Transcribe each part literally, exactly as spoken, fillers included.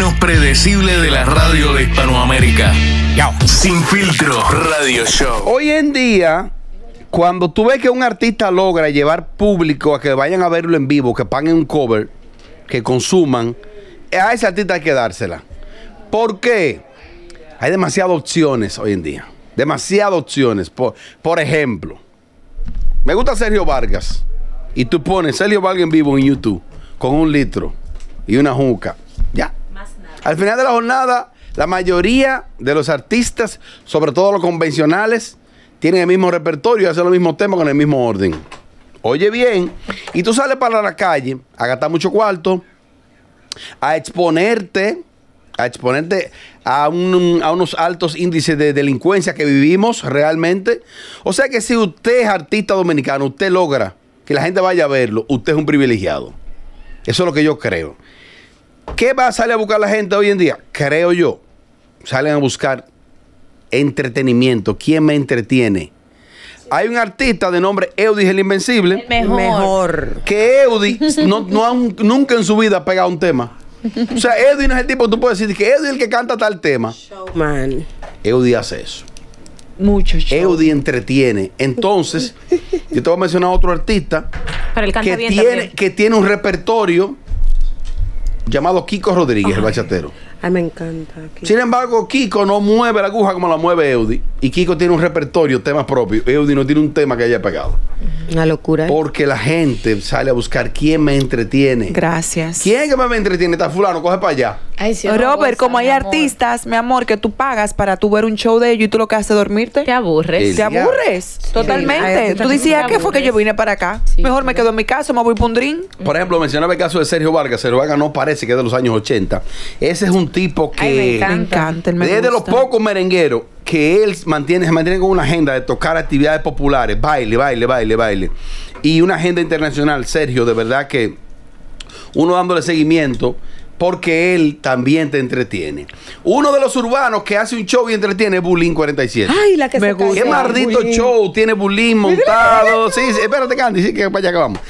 menos predecible de la radio de Hispanoamérica. Sin Filtro Radio Show. Hoy en día, cuando tú ves que un artista logra llevar público a que vayan a verlo en vivo, que paguen un cover, que consuman, a ese artista hay que dársela. ¿Por qué? Hay demasiadas opciones hoy en día. Demasiadas opciones. Por, por ejemplo, me gusta Sergio Vargas. Y tú pones Sergio Vargas en vivo en YouTube con un litro y una juca. Ya. Más nada. Al final de la jornada, la mayoría de los artistas, sobre todo los convencionales, tienen el mismo repertorio y hacen los mismos temas con el mismo orden. Oye bien, y tú sales para la calle a gastar mucho cuarto, a exponerte, a exponerte a, un, a unos altos índices de delincuencia que vivimos realmente. O sea que si usted es artista dominicano, usted logra que la gente vaya a verlo, usted es un privilegiado. Eso es lo que yo creo. ¿Qué va a salir a buscar la gente hoy en día? Creo yo. Salen a buscar entretenimiento. ¿Quién me entretiene? Hay un artista de nombre Eudis el Invencible. El mejor. mejor. Que Eudis no, no ha, nunca en su vida ha pegado un tema. O sea, Eudis no es el tipo que tú puedes decir que Eudis es el que canta tal tema. Showman. Eudis hace eso. Mucho show. Eudis entretiene. Entonces, yo te voy a mencionar a otro artista Pero él canta que, bien tiene, que tiene un repertorio llamado Kiko Rodríguez, ay, el bachatero. Ay, me encanta. Kiko. Sin embargo, Kiko no mueve la aguja como la mueve Eudis. Y Kiko tiene un repertorio, temas propios. Eudis no tiene un tema que haya pegado. Una locura. ¿eh? Porque la gente sale a buscar quién me entretiene. Gracias. ¿Quién es que me entretiene? Está fulano, coge para allá. Ay, sí, Robert, como hay mi artistas, mi amor, que tú pagas para tú ver un show de ellos y tú lo que haces es dormirte. Te aburres. Te aburres. Sí. Totalmente. Sí. Tú decías, ¿qué fue que yo vine para acá? Sí, Mejor me quedo en mi casa, me voy por un drink. Por ejemplo, mencionaba el caso de Sergio Vargas. Sergio Vargas no parece que es de los años ochenta. Ese es un tipo que... Ay, me encanta. Me encanta, me es de los pocos merengueros que él mantiene, se mantiene con una agenda de tocar actividades populares, baile, baile, baile, baile. Y una agenda internacional, Sergio, de verdad que uno dándole seguimiento porque él también te entretiene. Uno de los urbanos que hace un show y entretiene es Bulín cuarenta y siete. Ay, la que me se gusta. Qué maldito Bulín. Show tiene Bulín montado. Sí, sí, espérate, Candy, sí, que para allá acabamos.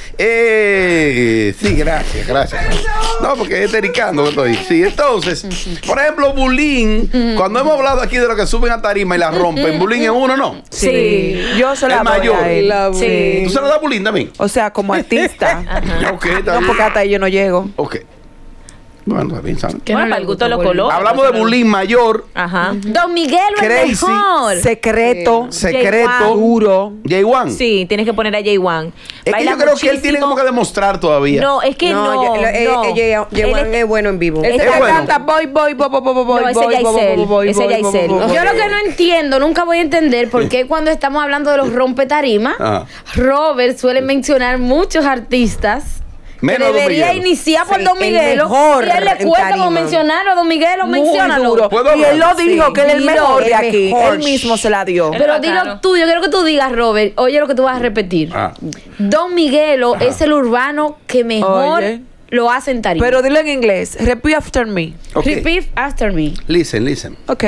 Eh, sí, gracias, gracias. No, porque es tericando que estoy. Sí, entonces, por ejemplo, Bulín, cuando hemos hablado aquí de lo que suben a tarima y la rompen, Bulín es uno, ¿no? Sí. sí. Yo se la el mayor. A él. Sí. ¿Tú se la das a Bulín también? O sea, como artista. Okay, no, porque hasta ahí yo no llego. Ok. Bueno, está bien, ¿sabes? Bueno, para el gusto de los colores. Hablamos de Bulín mayor. Ajá. Don Miguel es Crazy, mejor. Secreto. Sí. Secreto. Jay Duro. Jay Wan. Sí, tienes que poner a Jay Wan. Es que yo creo que él tiene como que demostrar todavía. No, es que no. No, no, Jay Wan es bueno en vivo. Ese es bueno. canta boy, boy, boy, boy, boy, boy, No, ese boy, Yaisel, boy, boy, boy, ese boy, Yaisel. boy, boy, Yo boy. lo que no entiendo, nunca voy a entender por qué cuando estamos hablando de los rompetarima, Ajá. Robert suele mencionar muchos artistas Menos que Don debería Miguelo. iniciar por Sí, Don el Miguelo. mejor Y él le en cuesta como tarima. mencionarlo, Don Miguelo, Muy menciónalo. duro. ¿Puedo Y él lo hablar? dijo Sí. que él es el Dilo, mejor de el aquí. mejor. Él mismo se la dio. Pero Claro. dilo tú, yo quiero que tú digas, Robert, oye lo que tú vas a repetir. Ah. Don Miguelo Ajá. es el urbano que mejor Oye. lo hace en tarima. Pero dilo en inglés. Repeat after me. Ok. Repeat after me. Listen, listen. Ok.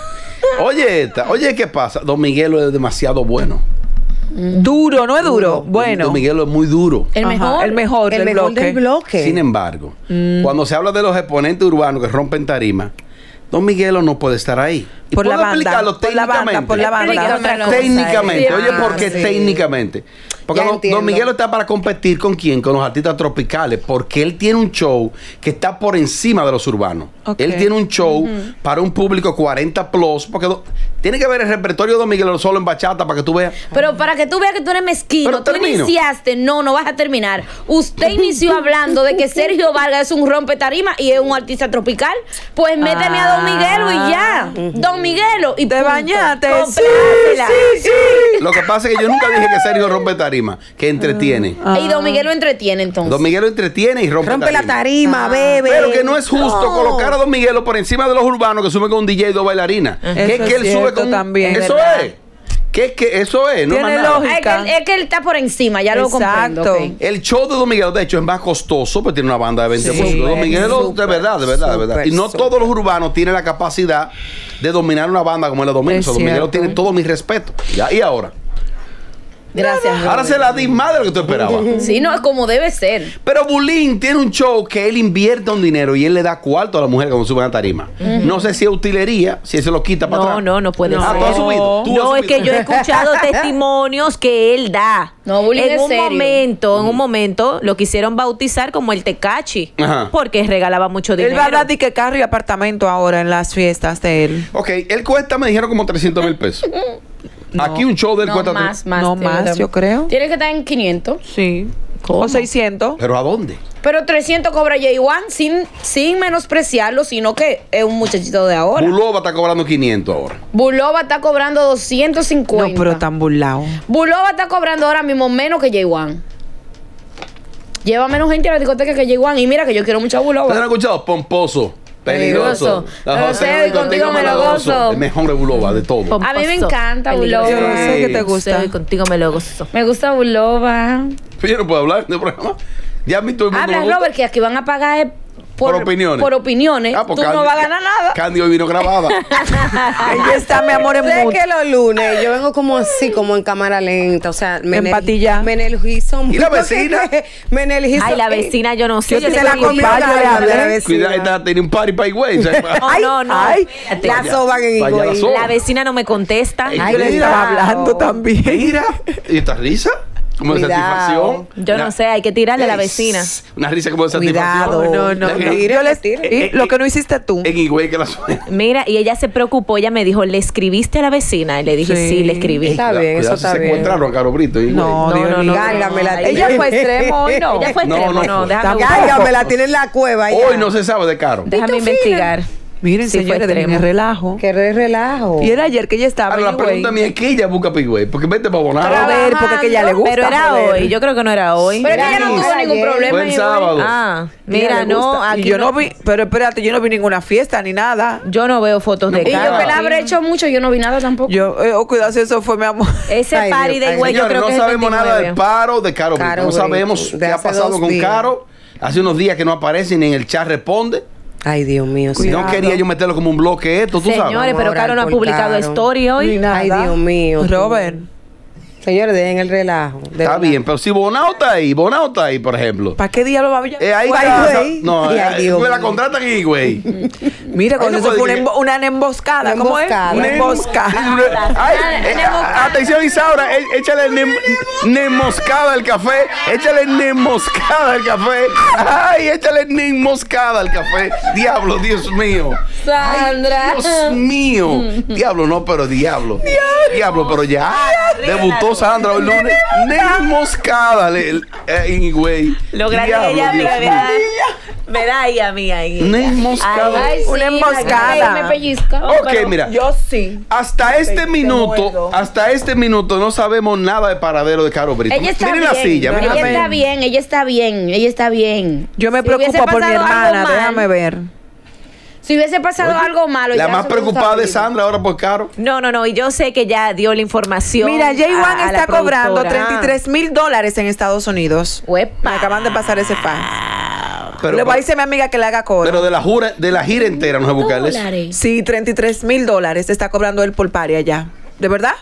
Oye, esta, oye, ¿qué pasa? Don Miguelo es demasiado bueno. Duro, no es duro. Bueno. Don Miguelo es muy duro. El Ajá, mejor. el mejor el del mejor bloque. del bloque. Sin embargo, cuando se habla de los exponentes urbanos que rompen tarima, Don Miguelo no puede estar ahí. ¿Y Por la puedo banda, explicarlo por la banda, técnicamente? por la banda. Explícame otra cosa. Técnicamente, Sí. oye, Ah, ¿por qué sí. técnicamente? Porque Ya don, entiendo. don Miguelo está para competir con quién, con los artistas tropicales, porque él tiene un show que está por encima de los urbanos. Ok. Él tiene un show para un público cuarenta plus, porque do- tiene que ver el repertorio de Don Miguelo solo en bachata para que tú veas. Pero para que tú veas que tú eres mezquino, Pero tú termino. iniciaste, no, no vas a terminar. Usted inició hablando de que Sergio Vargas es un rompe tarima y es un artista tropical. Pues méteme a Don Miguelo y ya. Don Miguelo y Te punto. bañaste. Complácela. Lo que pasa es que yo nunca dije que Sergio rompe tarima, que entretiene. Y Don Miguelo entretiene entonces. Don Miguelo entretiene y rompe, Rompe la tarima. tarima, bebe. Pero que no es justo No. colocar a Don Miguelo por encima de los urbanos que suben con un D J y dos bailarinas. Que es Eso que él es sube cierto con también. Eso Es verdad. es. Que es que eso es, no Tiene más nada. lógica. Es que, él, es que él está por encima, ya lo Exacto. comprendo. ok. El show de Don Miguelo, de hecho, es más costoso, pero tiene una banda de veinte Sí, músicos. Don Miguelo, de súper, verdad, de verdad, de verdad. súper, Y no súper. todos los urbanos tienen la capacidad de dominar una banda como él la domina. Es O sea, Don Miguelo cierto. tiene todo mi respeto. ¿Ya? Y ahora, Gracias. Ahora Robert. se la di más de lo que tú esperabas. Sí, no, es como debe ser. Pero Bulín tiene un show que él invierte un dinero y él le da cuarto a la mujer cuando suben a tarima. No sé si es utilería, si él se lo quita para No, atrás. no, no puede Ah, ser. ¿tú has subido? ¿Tú No, has es que subido? yo he escuchado testimonios que él da. No, Bulín en es un serio. momento, en un momento lo quisieron bautizar como el Tecachi, Ajá. porque regalaba mucho dinero. Él va a dar de que carro y apartamento ahora en las fiestas de él. Ok, él cuesta, me dijeron, como trescientos mil pesos. Aquí un show de él No, cuesta... más, más. No te- más, yo creo. Tiene que estar en quinientos. Sí. ¿Cómo? O seiscientos. ¿Pero a dónde? Pero trescientos cobra J uno sin, sin menospreciarlo, sino que es un muchachito de ahora. Bulova está cobrando quinientos ahora. Bulova está cobrando doscientos cincuenta. No, pero tan burlado. Bulova está cobrando ahora mismo menos que J uno. Lleva menos gente a la discoteca que J uno. Y mira que yo quiero mucho a ¿Ustedes han Bulova. escuchado? Pomposo, peligroso. Peligroso. La José, José, contigo me lo gozo. El mejor de Bulova, de todo. A mí me Pomposo, encanta peligroso. Bulova. Yo sé que te gusta. Sí, contigo me lo gozo. Me gusta Bulova. Yo no puedo hablar de programa. Ya a mí todo el mundo Habla, me gusta. Robert, que aquí van a pagar eh, Por opiniones. Por opiniones. Ah, pues Tú no Candy- vas a ganar nada. Candy hoy vino grabada. Ella está, mi amor, en Sé mood. que los lunes yo vengo como así, como en cámara lenta, o sea, me En energi- patilla. Me energizo. ¿Y la mucho, vecina? que- Me energizo. Ay, la vecina, yo no sé. Yo yo te le la digo, comí, Mira, yo le la hablé. vecina. Cuidado, esta tiene un party para Higüey. o sea, No, no, no. ay, espérate. La soban en Vaya la Higüey. soba. La vecina no me contesta. Ay, yo le mira. estaba hablando también. Mira, ¿y esta risa? Como de Cuidado. satisfacción. Yo no Una- sé, hay que tirarle a la Ey, vecina. Una risa como de Cuidado. satisfacción. No, no, La- no. Tire, Yo les- tire. y lo que no hiciste tú. En Higüey que la suena. Mira, y ella se preocupó, ella me dijo, ¿le escribiste a la vecina? Y le dije, sí, Sí. le escribí. Está Cuidado, bien, cuidado eso si está se bien. encontraron a Caro Brito. en Higüey. No, No, Dios no, mío. no. Gárgamela. Ay, Ella fue extremo hoy, no. Ella fue No, extremo, no no, fue. déjame Tampoco. buscar. Gárgamela, tiene en la cueva ya. Hoy no se sabe de Caro. Déjame Tito investigar. Miren, Sí, fue señores, extremo. de relajo. Que re relajo. Y era ayer que ella estaba Ahora, en la pregunta Higüey. mía es que ella busca para Higüey. Porque vete para A Bonao. ver, porque que ella le gusta. Pero era joder. hoy, yo creo que no era hoy. Pero es que ella no tuvo Era ningún ayer. problema. Fue el Higüey. sábado. Ah, Ella mira, le no, gusta. aquí Y yo no no, vi, pero espérate, yo no vi ninguna fiesta ni nada. yo no veo fotos de Y yo Caro. que la habré hecho mucho, yo no vi nada tampoco. Yo, eh, oh, cuidado, si eso fue mi amor. Ese Ay, party Dios, de ay, güey, yo Señores, creo no que es el sabemos nada del veintinueve. paro de Caro Brito. Caro No Brito, sabemos de qué ha hace pasado dos con días. Caro. Hace unos días que no aparece ni en el chat responde. Ay, Dios mío. sí. No quería yo meterlo como un bloque esto, tú sabes. Señores, pero Vamos a Caro no ha orar por publicado Caro. story hoy. Ni nada. Ay, Dios mío. tú. Robert, Señores, dejen el relajo. de Está verdad. bien, pero si Bonao está ahí, Bonao está ahí, por ejemplo. ¿para qué diablo va a Eh, ahí Ay, está. güey. No, Ay, eh, Dios me la mío. contratan ahí, güey. Mira, cuando Ay, no eso fue puede una, que- embo- una emboscada. Una ¿Cómo emboscada. es? Una Nem- emboscada. Ay, eh, a- atención, Isaura, eh, échale nem- nemoscada al café. Échale nemoscada al café. Ay, échale nemoscada al café. Diablo, Dios mío. Sandra. Dios mío. Diablo, no, pero diablo. Diablo, pero ya. Debutó Sandra el lunes. Nemoscada le- eh, en Higüey. Lo grande Diablo, ella me Dios da, mío. me da ahí a mí ahí. Nemoscada. Ay, sí, Una emboscada. ay, me pellizca. Ok, mira. Yo sí. Hasta este Te- te minuto, muerdo. hasta este minuto no sabemos nada de paradero de Caro Brito. Ella está Miren bien. la silla, miren la ella silla. está bien, ella está bien, ella está bien. Yo me Si hubiese preocupo por mi pasado algo hermana, mal, déjame ver. Si hubiese pasado Oye, algo malo. La ya más se preocupada de hubiese sabido. Sandra ahora por Caro. No, no, no, y yo sé que ya dio la información. Mira, J uno a- a la está cobrando productora. treinta y tres mil dólares en Estados Unidos. Uepa. Me acaban de pasar ese fan. Pero, Le voy a decir a mi amiga que le haga coro. pero de la jura, de la gira entera no se busca eso. Dólares. Sí, treinta y tres mil dólares está cobrando él por pari allá. ¿De verdad?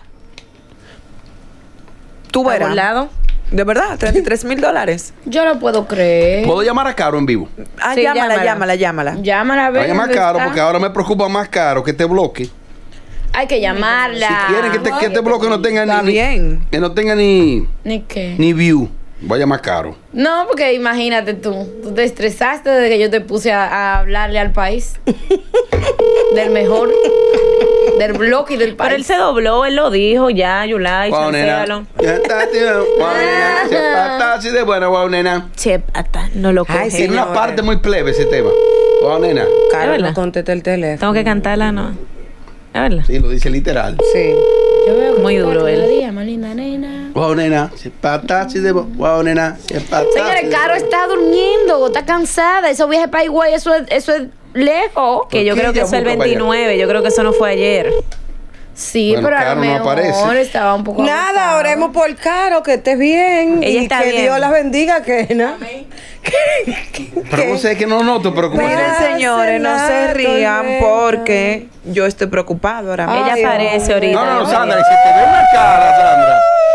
Tú ¿Está verás. burlado? ¿De verdad? treinta y tres mil dólares. Yo no puedo creer. ¿Puedo llamar a Caro en vivo? Ah, Sí, llámala, llámala. llámala, llámala. Llámala a Voy ver. a llamar a dónde Caro está. porque ahora me preocupa más Caro que este bloque. Hay que llamarla. Si quieren que, te- que este bloque no tenga Está ni, bien. que no tenga ni, ¿Ni qué? ni view, voy a llamar a Caro. No, porque imagínate tú. Tú te estresaste desde que yo te puse a, a hablarle al país. Del mejor. Del bloque y del Pero él país. se dobló, él lo dijo ya, Yulai, Guau, nena. chancéalo. Ya está, tío. Guau, nena. Se pata así de buena, guau, nena. Che, pata, no lo coge. Ay, sí, Tiene una no, parte muy plebe ese tema. Guau, nena. Caro, ¿Es verdad? no contesta el teléfono. Tengo que cantarla, ¿no? ¿Es verdad? Sí, lo dice literal. Sí. Yo veo que Muy tú duro estás él. cada día más linda, nena. Guau, nena. Se pata así de guau, nena. Se pata así Señores, de- Caro está durmiendo, está cansada. Eso viaje para Higüey, eso es, eso es lejos. Que yo ¿Por qué creo que ella eso es el busca para allá? veintinueve, yo creo que eso no fue ayer. Sí, Bueno, pero a lo Caro no mejor aparece. estaba un poco Nada, agotada. oremos por Caro, que esté bien. Ella y está que bien. Dios las bendiga, que no. Pero no sé, que no noto preocupación. Miren, Pasa señores, no se nada, rían Alberto. porque yo estoy preocupado ahora mismo. Ella Ay, aparece ay. ahorita. No, no, no, Sandra, y se te ve una cara, Sandra.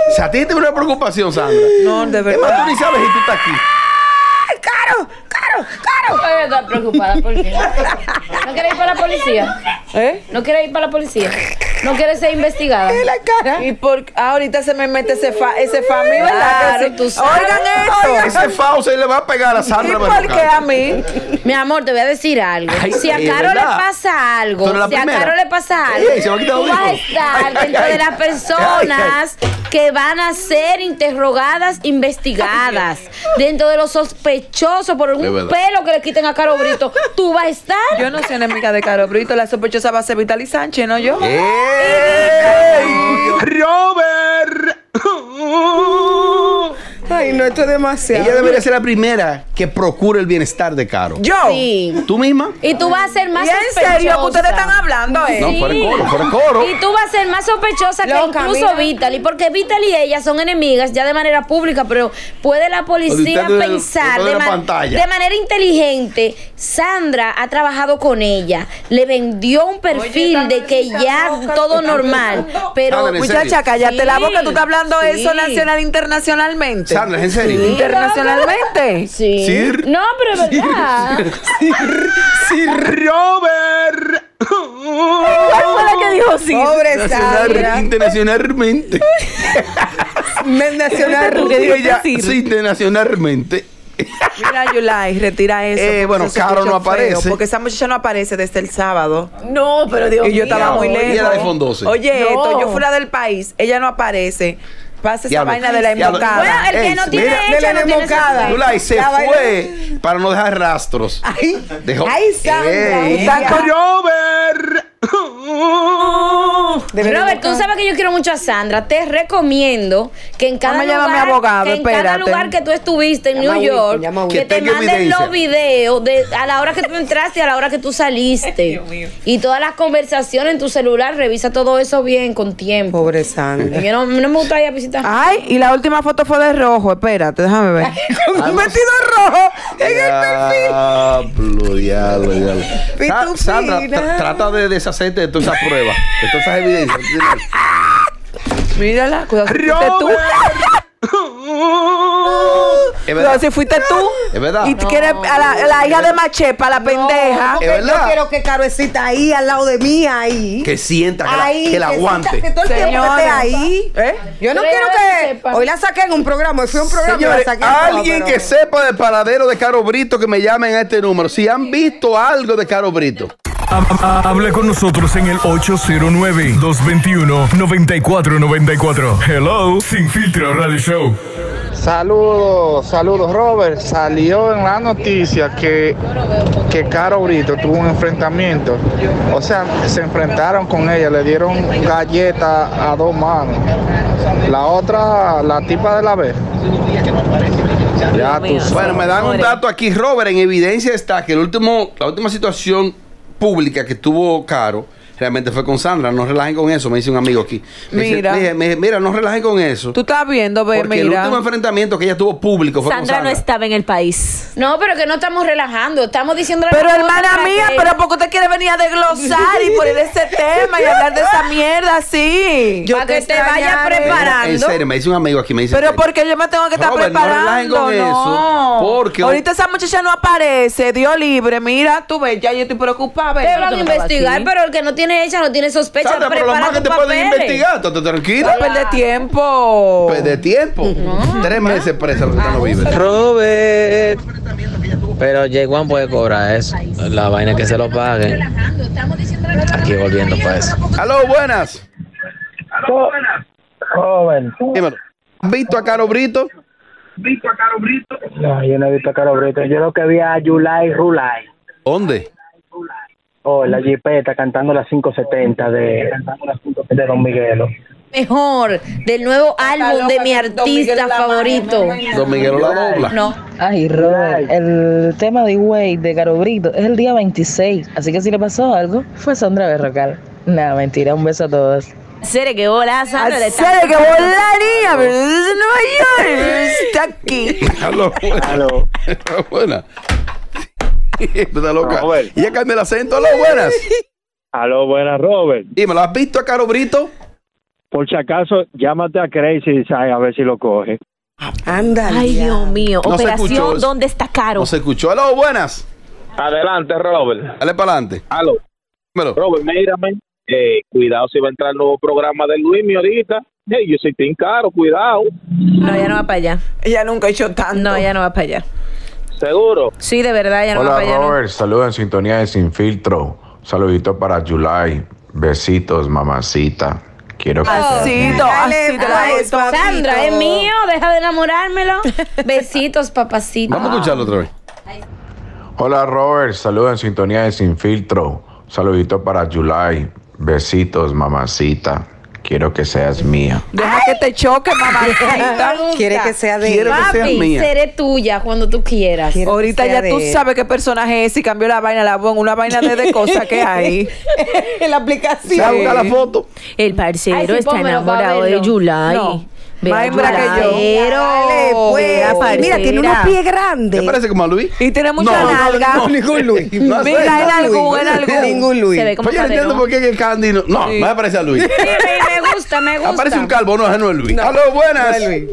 O sea, a ti te una preocupación, Sandra. No, de Es más, verdad. tú ni sabes si tú estás aquí. ¡Caro! ¡Caro! ¡Caro! Oye, estás preocupada por qué. ¿No quieres ir para la policía? ¿Eh? ¿No quieres ir para la policía? ¿No quieres ser investigada? la cara. Y por ahorita se me mete ese fa, ese fa mío, ¿verdad? Claro, Que sí. tú sabes. Oigan esto. Ese fao se le va a pegar a ¿Y Sandra. por qué a mí? Mi amor, te voy a decir algo. Ay, Si a es Caro le verdad. pasa algo, Tú eres la si a primera. Caro le pasa algo, Ey, se va a quitar tú los vas a hijos. estar Ay, dentro ay, de las ay. personas que van a ser interrogadas, investigadas, dentro de los sospechosos por Es un verdad. pelo que le quiten a Caro Brito. Tú vas a estar. Yo no soy enemiga de Caro Brito. La sospechosa va a ser Vitaly Sánchez, no yo. ¡Ey! ¡Robert! Ay, no, esto es demasiado. Ella debería ser la primera que procure el bienestar de Caro. Yo. Sí. ¿Tú misma? Y tú vas a ser más ¿Y en sospechosa. serio que ustedes están hablando, eh? No, fuera de coro, fuera de coro. Y tú vas a ser más sospechosa Loca, que incluso mira. Vitaly, porque Vitaly y ella son enemigas ya de manera pública, pero puede la policía Usted de- pensar de de, la ma- pantalla. de manera inteligente. Sandra ha trabajado con ella, le vendió un perfil de que ya todo normal, pero Sandra, ¿en serio? Muchacha, cállate Sí, la boca. Tú estás hablando sí. eso nacional internacionalmente. Sandra, ¿es en serio? Internacionalmente. sí. Sir. No, pero es verdad. Sí, Robert. ¿Cuál fue la que dijo sí? Pobre Nacional, Sandra. internacionalmente. Nacional. ¿Tú qué dijiste, Ella, Sir? sí, internacionalmente. Mira, Yulai, retira eso. Eh, porque bueno, eso se Caro no escucha aparece. feo, porque esa muchacha no aparece desde el sábado. No, pero Dios Y yo estaba mío. muy Y lejos. era de iPhone doce. Oye, No. esto, yo fuera del país, ella no aparece. Pasa esa Diablo, vaina de la diablo. embocada. Bueno, el que Ey, no tiene mira, hecha de la no tiene embocada. sospecha. Yulai se La vaina- fue para no dejar rastros. Ay, Dejó. ay, Sandra. Ey, Está con- Robert. de verdad. Robert, tú sabes que yo quiero mucho a Sandra. Te recomiendo que en cada Dame, llámame lugar, abogado, que en cada espérate. lugar que tú estuviste en Llama a New Wilson, York, llama a que Wilson. te Que tenga manden evidencia. los videos de a la hora que tú entraste y a la hora que tú saliste. Y todas las conversaciones en tu celular, revisa todo eso bien con tiempo. Pobre Sandra. Yo no, no me gusta ir a visitar. Ay, y la última foto fue de rojo. Espérate, déjame ver. Con un vestido rojo en el perfil. Diablo, diablo, diablo. Sa- Pitufina. Sandra, tra- trata de deshacerte de todas esas pruebas, de todas esas evidencias. Mírala, cuidado si fuiste tú. Es Cuidado verdad. si fuiste tú. Es verdad. Y tú quieres a la, a la hija de Machepa, la pendeja. Porque Es verdad. yo quiero que Caruecita ahí, al lado de mí, ahí. Que sienta, que, ahí, la, que la que aguante. sienta que todo el tiempo Señora. esté ahí. ¿Eh? Yo no Pero quiero ella que... sepa. Hoy la saqué en un programa, hoy fui a un programa y la Señores, saqué en todo, alguien pero- que sepa del paradero de Caro Brito, que me llamen a este número. Si han visto algo de Caro Brito. Ha- ha- Habla con nosotros en el ocho cero nueve, dos dos uno, nueve cuatro nueve cuatro. Hello, Sin Filtro Radio Show. Saludos, saludos Robert. Salió en la noticia que, que Caro Brito tuvo un enfrentamiento. O sea, se enfrentaron con ella, le dieron galleta a dos manos. La otra, la tipa de la B. Ya tú sabes. Bueno, me dan un dato aquí, Robert. En evidencia está que el último, la última situación pública que tuvo Caro realmente fue con Sandra. No relajen con eso, me dice un amigo aquí. Me dice, Mira. "Mira, me- mira, no relajen con eso. Tú estás viendo, ve, Porque el mira. último enfrentamiento que ella tuvo público fue Sandra con no Sandra. estaba en el país. No, pero que no estamos relajando, estamos diciendo Pero hermana mía, pero porque usted quiere venir a desglosar y poner ese tema y hablar de esa mierda así. Yo para te que te vayas extrañaré. preparando. En serio, me dice un amigo aquí, me dice. Pero en serio. porque yo me tengo que estar Robert, no preparando. relajen con eso, porque- ahorita esa muchacha no aparece, Dios libre. Mira, tú ves, ya yo estoy preocupada. ve, Te yo van a no estaba investigar, aquí. pero el que no tiene hecha no tiene sospecha. Sandra, pero lo prepara más que tus te pueden papeles. investigar, tú tranquila. No perder tiempo. De tiempo. Tres meses presa lo que no vive. Robert. Pero J uno puede cobrar eso. La vaina que se lo paguen. Aquí volviendo para eso. Aló, buenas. Joven. Dímelo. ¿Has visto a Caro Brito? No, yo no he visto a Caro Brito. Yo lo que vi a Yulai Rulai. ¿Dónde? Oh, la jipeta cantando las cinco setenta de, de Don Miguelo. Mejor del nuevo álbum de mi artista favorito. Don Miguelo la dobla. No. Ay, Robert, el tema de Way de Caro Brito es el día veintiséis, así que si le pasó algo, fue Sandra Berrocal. Nada, mentira, un beso a todos. Serio que bola, Sandra. le está- Hacer que volaría, pero desde Nueva York está aquí. Aló, buenas. Aló. Buenas. Está loca. Robert. Y ya cambia el acento. Aló, buenas. Aló, buenas, Robert. Dímelo, ¿has visto a Caro Brito? Por si acaso, llámate a Crazy Design a ver si lo coge. Ándale. Ay, Dios mío. No se escuchó Operación, eso. ¿dónde está Caro? No se escuchó. Aló, buenas. Adelante, Robert. Dale para adelante. Aló. Dímelo. Robert, mírame. Eh, cuidado si va a entrar el nuevo programa de Luis ahorita. Hey, yo soy Team Caro, cuidado. No, ella no va para allá. Ella nunca ha hecho tanto. No, ella no va para allá. ¿Seguro? Sí, de verdad, ella no Hola va para allá. no. Robert, saludos en sintonía de Sin Filtro. Saludito para July. Besitos, mamacita. Quiero que Asito, así te la Ay, gusto. Sandra, es mío, deja de enamorármelo. Besitos, papacito. Vamos a escucharlo otra vez. Hola Robert, saludos en sintonía de Sin Filtro. Saludito para July. Besitos, mamacita. Quiero que seas mía. Deja que te choque, mamacita. Quiere que sea de Quiero él. que seas Papi, mía. seré tuya cuando tú quieras. Quiero Ahorita que sea ya tú de él. sabes qué personaje es y cambió la vaina, la bon, una vaina de, de cosas que hay. En la aplicación. Se va a buscar la foto. El parcero Ay, sí, está pónmelo pa' enamorado de verlo. Yulai. No, Ve más a hembra que yo. Yulai. Dale, pues. Mira, Mira, tiene parcera. unos pies ¿Te grandes. parece como a Luis? Y tiene mucha No, no, nalga. no, Ningún Luis. No sé. Mira, en algún, en algún. Ningún Luis. Se ve como Pues yo no entiendo cadero. por qué que el Candy no. No, Sí. no me parece a Luis. Sí, me, me gusta, me gusta. Aparece un calvo, no, ese no es Luis. No. Aló, buenas. No es Luis.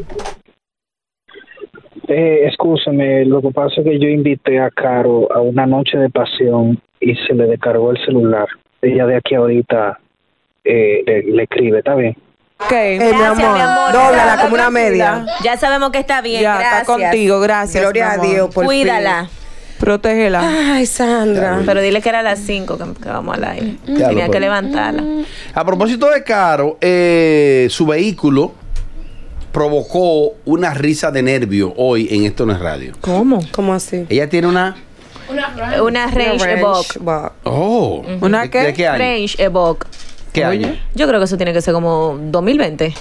Eh, escúchame, lo que pasa es que yo invité a Caro a una noche de pasión y se le descargó el celular. Ella de aquí ahorita eh, le, le escribe, ¿está bien? Ok. Eh, mi Gracias, amor, mi amor. dóblala como una Tranquila. media. Ya sabemos que está bien, Ya, gracias. está contigo, gracias. Gloria mi a amor. Dios, por Cuídala. Protégela. Ay, Sandra. Pero dile que era a las cinco que, que vamos al aire. Ya Tenía lo que puedo. levantarla. A propósito de Caro, eh, su vehículo provocó una risa de nervio hoy en Esto No es Radio. ¿Cómo? ¿Cómo así? Ella tiene una... Una Range Evoque. Evoque. Oh. ¿Una ¿De- qué? ¿De qué año? Range Evoque. ¿Qué año? Yo creo que eso tiene que ser como dos mil veinte.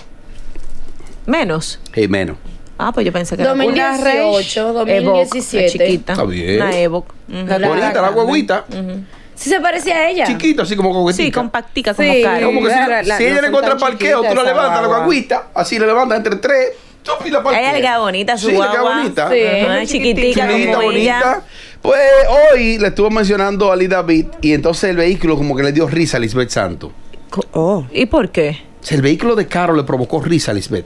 Menos. Eh, menos. Ah, pues yo pensé que era dos mil dieciocho, dos mil diecisiete. chiquita. Está bien. Una Evoque. Ujú. La Bonita, la grande. guaguita. Sí se parecía a ella. Chiquita, así como coquetita. Sí, compactica como Sí. Caro. Como que si, La- la- si no ella le son encuentra tan parqueo, tú la chiquitas, levantas, la esa guagua. guaguita, así le levantas entre tres. chup, y la parquea. Ella le queda bonita su Sí, le queda guagua. bonita. Sí. Ajá, chiquitica Chiquita, como ella. bonita. Pues hoy le estuvo mencionando a Ali David y entonces el vehículo como que le dio risa a Lisbeth Santo. Oh. ¿Y por qué? O sea, el vehículo de Caro le provocó risa a Lisbeth.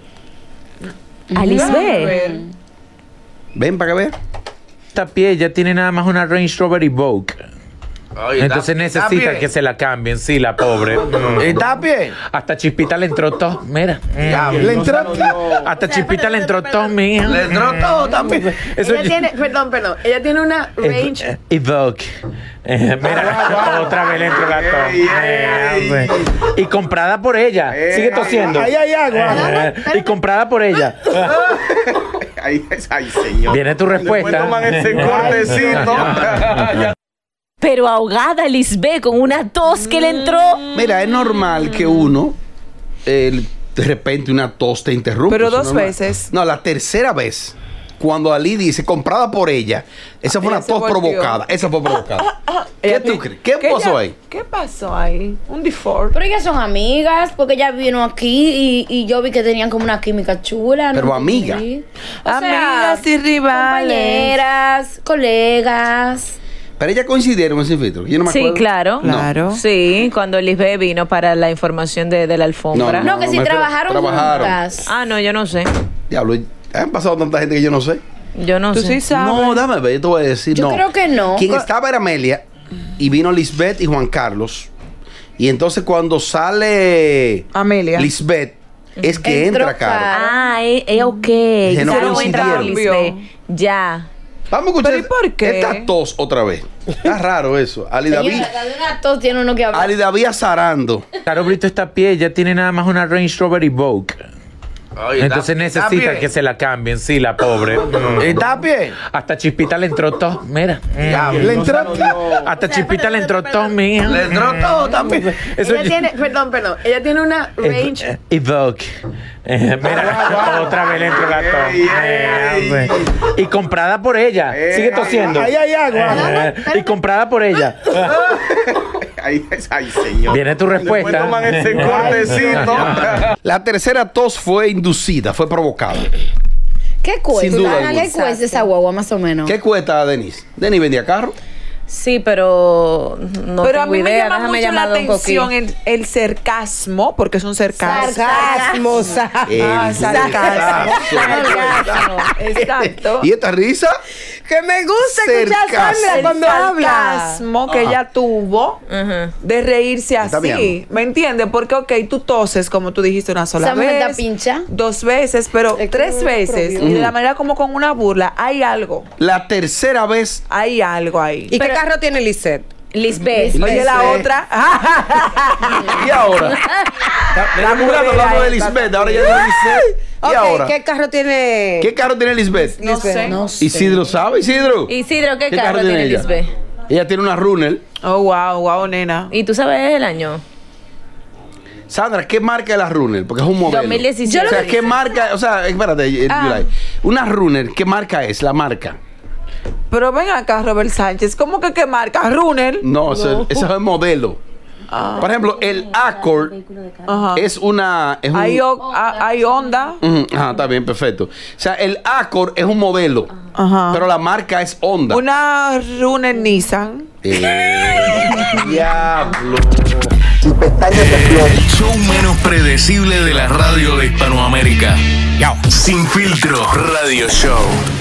A Lisbeth. Ven para que vean. Esta pie ya tiene nada más una Range Rover Evoque. Entonces está- está necesita bien. que se la cambien, sí, la pobre. Mm. ¿Está bien? Hasta Chispita le entró todo, mira. Mm. ¿Le entró todo? Hasta Chispita le entró todo, mija. Le entró todo también. Eso Ella tiene, perdón, perdón. Ella tiene una range. Ev- Evoque. Eh, mira, otra vez le entró la tos. Eh, Y comprada por ella. Sigue tosiendo. Ahí hay agua. Eh, Y comprada por ella. Ay, ay, señor. Viene tu respuesta. Después toman ese cortecito. Pero ahogada Lisbeth con una tos que le entró. Mira, es normal que uno, eh, de repente una tos te interrumpe. Pero eso es dos normal. veces. No, la tercera vez, cuando Ali dice comprada por ella, esa fue Ella una se tos volteó. provocada. Esa fue provocada. ¿Qué Ella tú ti- crees? ¿Qué que pasó ella- ahí? ¿Qué pasó ahí? Un default. Pero ellas son amigas, porque ella vino aquí y, y yo vi que tenían como una química chula. ¿no? Pero amiga. Sí. O sea, Amigas y rivales. compañeras, colegas. Pero ella coincidieron en ese filtro. Yo no me Sí, acuerdo. claro. No. Claro. Sí, cuando Lisbeth vino para la información de, de la alfombra. No, que si me- trabajaron, trabajaron. juntas. Ah, no, yo no sé. Diablo, han pasado tanta gente que yo no sé. Yo no Tú sé. sí sabes. No, dame ver, yo te voy a decir. Yo no. creo que no. Quien Co- estaba era Amelia y vino Lisbeth y Juan Carlos. Y entonces cuando sale Amelia. Lisbeth, es que Entró entra Caro. Caro. Ah, eh, eh, ok. Que no Ya no entra coincidieron. Lisbeth. Ya. Vamos a escuchar ¿Pero y por qué? esta tos otra vez. Está raro eso. Ali David, Señora, la de una tos tiene uno que hablar. Ali David azarando. Caro Brito, esta pie ya tiene nada más una Range Rover Evoque. Entonces necesita que se la cambien, sí, la pobre. Mm. ¿Está bien? Hasta Chispita le entró todo, mira. Mm. Le entró Hasta Chispita le entró todo, mija. Le entró todo también. Eso Ella tiene, perdón, perdón. Ella tiene una range. Ev- Evoque. Eh, mira, otra vez le entró la tos. Eh, Y comprada por ella. Sigue tosiendo. Ahí hay agua. Eh, Y comprada por ella. Ay, ay, señor. Viene tu respuesta. Después toman ese cortecito. La tercera tos fue inducida, fue provocada. ¿Qué cuesta? Sin duda ¿Qué alguna. cuesta esa guagua más o menos? ¿Qué cuesta, Denis? Denis vendía carro. Sí, pero no pero tengo a mí me idea. llama Déjame mucho la llamar a Don atención Coquí. el, el sarcasmo, porque es un sarcasmo. Sarcasmo, sa- Ah, El sarcasmo. sarcasmo. Exacto. ¿Y esta risa? Que me gusta escuchar a Sandra El cuando habla. sarcasmo que Ajá. ella tuvo de reírse Está así. bien. ¿Me entiendes? Porque, ok, tú toses, como tú dijiste, una sola Esa mujer está vez. pincha. Dos veces, pero que tres no veces. prohibió. Y de la manera como con una burla. Hay algo. La tercera vez. Hay algo ahí. ¿Y qué carro tiene Lisette? Lisbeth. Oye, la Lisbeth. otra. ¿Y ahora? Estamos hablando de Lisbeth, ahora ya de Lisbeth. ¿Y Ok, ahora? ¿qué carro tiene? ¿Qué carro tiene Lisbeth? No sé. No sé. Isidro sabe, Isidro. Isidro, ¿qué, carro, tiene ella? Lisbeth? Ella tiene una Runner. Oh, wow, wow, nena. ¿Y tú sabes el año? Sandra, ¿qué marca es la Runner? Porque es un modelo. dos mil diecisiete. O sea, ¿qué marca? O sea, espérate, eh, Ah. Yulai. Una Runner, ¿qué marca es? La marca. Pero ven acá, Robert Sánchez. ¿Cómo que qué marca? ¿Runner? No, Eso, eso es el modelo. Ah. Por ejemplo, el Accord Ajá. es una. Es un, Hay, o- a- hay Honda. Ujú, ajá, está bien, perfecto. O sea, el Accord es un modelo, Ajá. pero la marca es Honda. Una Runner Nissan. Eh, diablo. El show menos predecible de la radio de Hispanoamérica. Sin Filtro Radio Show.